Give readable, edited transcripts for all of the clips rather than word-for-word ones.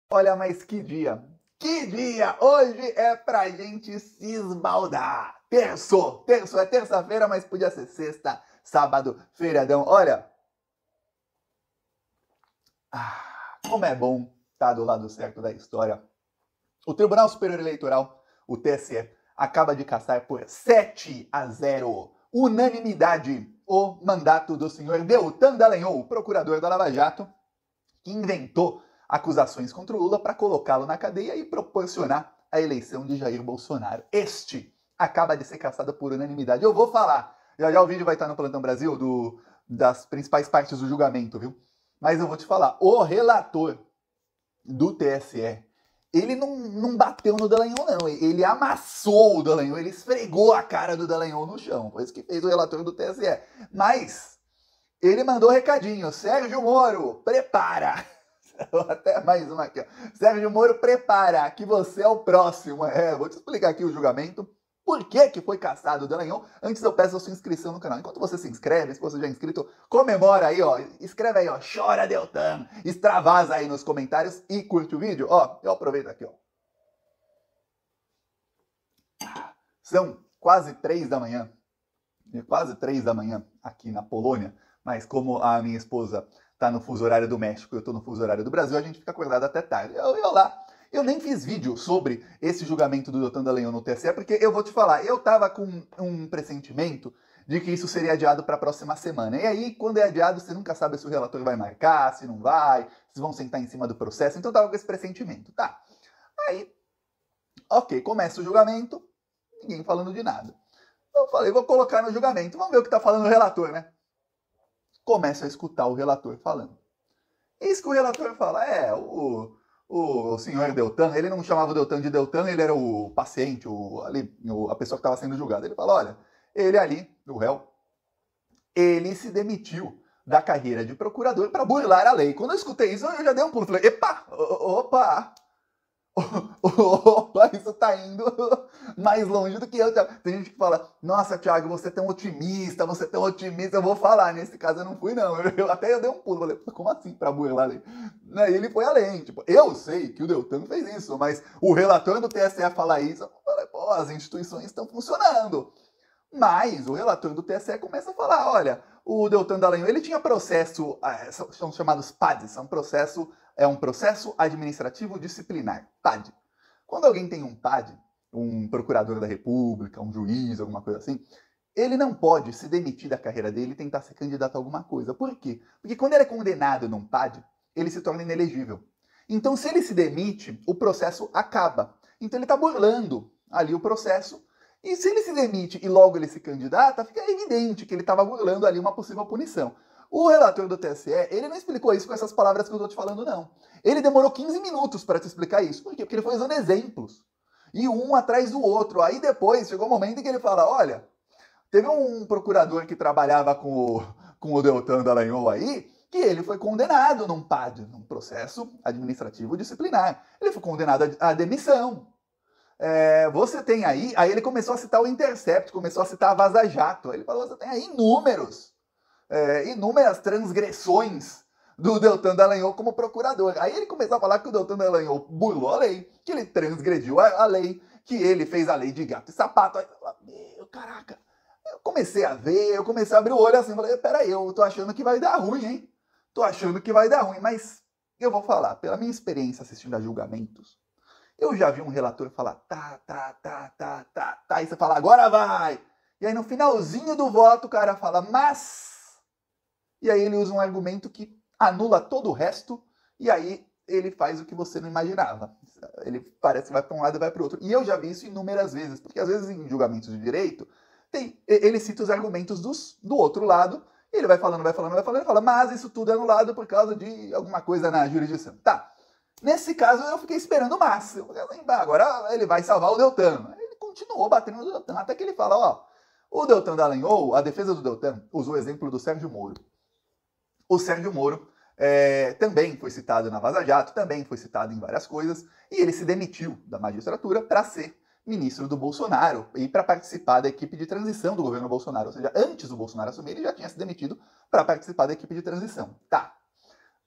Olha, mas que dia! Que dia! Hoje é pra gente se esbaldar. Terço, é terça-feira, mas podia ser sexta, sábado, feriadão. Olha, como é bom estar do lado certo da história. O Tribunal Superior Eleitoral, o TSE, acaba de cassar por 7-0, unanimidade, o mandato do senhor Deltan Dallagnol, procurador da Lava Jato, que inventou acusações contra o Lula para colocá-lo na cadeia e proporcionar a eleição de Jair Bolsonaro. Este acaba de ser cassado por unanimidade. Eu vou falar, já o vídeo vai estar no Plantão Brasil das principais partes do julgamento, viu? Mas eu vou te falar, o relator do TSE, ele não bateu no Dallagnol, não. Ele amassou o Dallagnol, ele esfregou a cara do Dallagnol no chão. Foi isso que fez o relator do TSE. Mas ele mandou recadinho: Sérgio Moro, prepara! Até mais uma aqui, ó. Sérgio Moro, prepara, que você é o próximo. Vou te explicar aqui o julgamento. Por que foi cassado o Dallagnol? Antes eu peço a sua inscrição no canal. Enquanto você se inscreve, se você já é inscrito, comemora aí, ó. Escreve aí, ó. Chora, Deltan. Extravasa aí nos comentários e curte o vídeo. Ó, eu aproveito aqui, ó. São quase 3 da manhã. Quase 3 da manhã aqui na Polônia. Mas como a minha esposa tá no fuso horário do México e eu tô no fuso horário do Brasil, a gente fica acordado até tarde. Eu nem fiz vídeo sobre esse julgamento do Deltan Dallagnol no TSE, porque eu vou te falar, eu tava com um pressentimento de que isso seria adiado para a próxima semana. E aí, quando é adiado, você nunca sabe se o relator vai marcar, se não vai, se vão sentar em cima do processo. Então eu tava com esse pressentimento, tá? Aí, ok, começa o julgamento, ninguém falando de nada. Eu falei, vou colocar no julgamento, vamos ver o que tá falando o relator, né? Começa a escutar o relator falando. Isso que o relator fala, o senhor Deltan, ele não chamava o Deltan de Deltan, ele era o paciente, a pessoa que estava sendo julgada. Ele fala, olha, ele ali, o réu, ele se demitiu da carreira de procurador para burlar a lei. Quando eu escutei isso, eu já dei um pulo. Falei, epa, opa, opa, isso tá indo mais longe do que eu. Tem gente que fala, nossa, Thiago, você é tão otimista, eu vou falar, nesse caso eu não fui, não. Eu dei um pulo, falei, como assim, pra burlar ali? Aí ele foi além, tipo, eu sei que o Deltan fez isso, mas o relator do TSE fala isso, eu falei, pô, as instituições estão funcionando. Mas o relator do TSE começa a falar, olha, o Deltan Dallagnol, ele tinha processo, são chamados PADs, é um processo administrativo disciplinar, PAD. Quando alguém tem um PAD, um procurador da República, um juiz, alguma coisa assim, ele não pode se demitir da carreira dele e tentar ser candidato a alguma coisa. Por quê? Porque quando ele é condenado num PAD, ele se torna inelegível. Então, se ele se demite, o processo acaba. Então, ele está burlando ali o processo. E se ele se demite e logo ele se candidata, fica evidente que ele estava burlando ali uma possível punição. O relator do TSE, ele não explicou isso com essas palavras que eu estou te falando, não. Ele demorou 15 minutos para te explicar isso. Por quê? Porque ele foi usando exemplos. E um atrás do outro. Aí depois, chegou um momento em que ele fala, olha, teve um procurador que trabalhava com o Deltan Dallagnol aí, que ele foi condenado num PAD, num processo administrativo disciplinar. Ele foi condenado à demissão. Você tem aí ele começou a citar o Intercept, começou a citar a Vaza Jato. Ele falou, você tem aí inúmeras transgressões do Deltan Dallagnol como procurador. Aí ele começou a falar que o Deltan Dallagnol burlou a lei, que ele transgrediu a lei, que ele fez a lei de gato e sapato. Aí eu falei, meu, caraca. Eu comecei a abrir o olho assim, falei, peraí, eu tô achando que vai dar ruim, hein? Tô achando que vai dar ruim, mas eu vou falar, pela minha experiência assistindo a julgamentos, eu já vi um relator falar, tá, e você fala, agora vai! E aí no finalzinho do voto o cara fala, mas... E aí ele usa um argumento que anula todo o resto, e aí ele faz o que você não imaginava. Ele parece que vai para um lado e vai para o outro. E eu já vi isso inúmeras vezes, porque às vezes em julgamentos de direito, ele cita os argumentos do outro lado, e ele vai falando, e fala, mas isso tudo é anulado por causa de alguma coisa na jurisdição. Tá. Nesse caso, eu fiquei esperando o máximo. Agora ele vai salvar o Deltan. Ele continuou batendo no Deltan, até que ele fala, ó, o Deltan Dallagnol, a defesa do Deltan, usou o exemplo do Sérgio Moro. O Sérgio Moro também foi citado na Vaza Jato, também foi citado em várias coisas, e ele se demitiu da magistratura para ser ministro do Bolsonaro e para participar da equipe de transição do governo Bolsonaro. Ou seja, antes do Bolsonaro assumir, ele já tinha se demitido para participar da equipe de transição. Tá.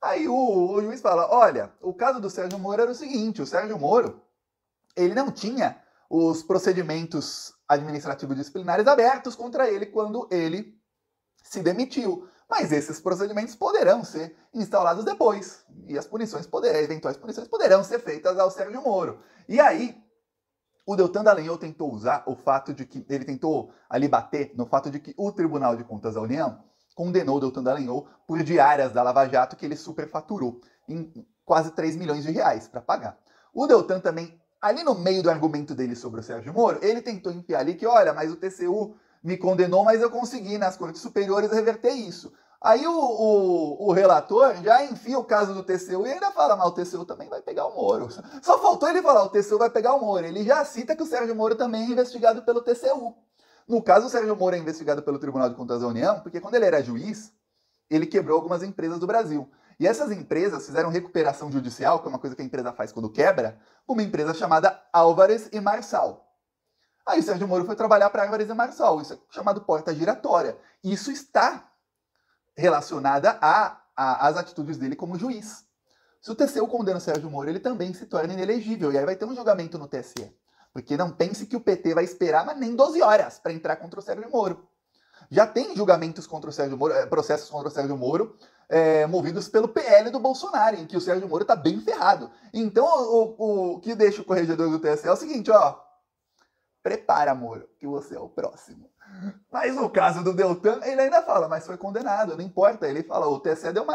Aí o juiz fala, olha, o caso do Sérgio Moro era o seguinte, o Sérgio Moro, ele não tinha os procedimentos administrativos disciplinares abertos contra ele quando ele se demitiu. Mas esses procedimentos poderão ser instaurados depois. E as punições eventuais punições poderão ser feitas ao Sérgio Moro. E aí, o Deltan Dallagnol tentou usar o fato de que ele tentou ali bater no fato de que o Tribunal de Contas da União condenou o Deltan Dallagnol por diárias da Lava Jato que ele superfaturou em quase 3 milhões de reais para pagar. O Deltan também, ali no meio do argumento dele sobre o Sérgio Moro, ele tentou enfiar ali que, olha, mas o TCU me condenou, mas eu consegui nas cortes superiores reverter isso. Aí o relator já enfia o caso do TCU e ainda fala, mas o TCU também vai pegar o Moro. Só faltou ele falar, o TCU vai pegar o Moro. Ele já cita que o Sérgio Moro também é investigado pelo TCU. No caso, o Sérgio Moro é investigado pelo Tribunal de Contas da União, porque quando ele era juiz, ele quebrou algumas empresas do Brasil. E essas empresas fizeram recuperação judicial, que é uma coisa que a empresa faz quando quebra, uma empresa chamada Álvares e Marçal. Aí o Sérgio Moro foi trabalhar para Álvares e Marçal, isso é chamado porta giratória. Isso está relacionada às atitudes dele como juiz. Se o TCU condena o Sérgio Moro, ele também se torna inelegível, e aí vai ter um julgamento no TSE. Porque não pense que o PT vai esperar, mas nem 12 horas para entrar contra o Sérgio Moro. Já tem julgamentos contra o Sérgio Moro, processos contra o Sérgio Moro, movidos pelo PL do Bolsonaro, em que o Sérgio Moro está bem ferrado. Então, o que deixa o corregedor do TSE é o seguinte, ó, prepara, Moro, que você é o próximo. Mas no caso do Deltan, ele ainda fala, mas foi condenado, não importa. Ele fala, o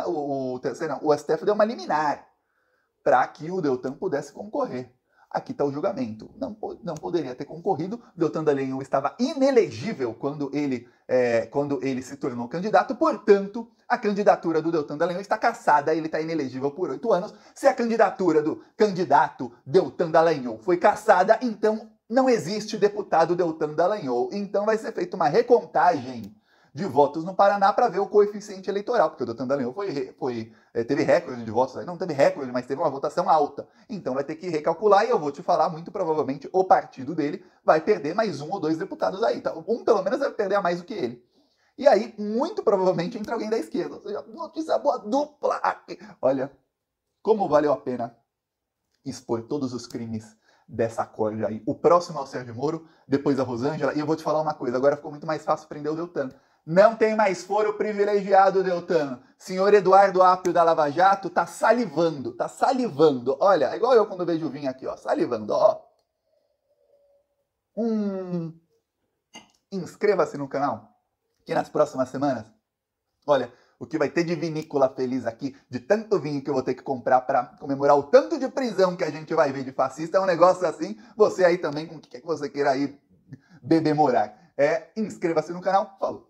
STF deu uma liminar para que o Deltan pudesse concorrer. Aqui está o julgamento. Não poderia ter concorrido. O Deltan Dallagnol estava inelegível quando ele se tornou candidato. Portanto, a candidatura do Deltan Dallagnol está cassada. Ele está inelegível por 8 anos. Se a candidatura do candidato Deltan Dallagnol foi cassada, então não existe deputado Deltan Dallagnol. Então vai ser feita uma recontagem de votos no Paraná para ver o coeficiente eleitoral, porque o Deltan Dallagnol teve recorde de votos, não teve recorde, mas teve uma votação alta. Então vai ter que recalcular e eu vou te falar, muito provavelmente o partido dele vai perder mais 1 ou 2 deputados aí. Tá? Um pelo menos vai perder a mais do que ele. E aí, muito provavelmente, entra alguém da esquerda. Ou seja, notícia boa dupla aqui. Olha, como valeu a pena expor todos os crimes dessa corja aí. O próximo é o Sérgio Moro, depois a Rosângela, e eu vou te falar uma coisa, agora ficou muito mais fácil prender o Deltan. Não tem mais foro privilegiado, Deltan. Senhor Eduardo Apio da Lava Jato tá salivando, Olha, igual eu quando vejo o vinho aqui, ó, salivando, ó. Inscreva-se no canal, que nas próximas semanas, olha, o que vai ter de vinícola feliz aqui, de tanto vinho que eu vou ter que comprar para comemorar o tanto de prisão que a gente vai ver de fascista, é um negócio assim, você aí também, com o que quer que você queira aí beber morar. Inscreva-se no canal, falou.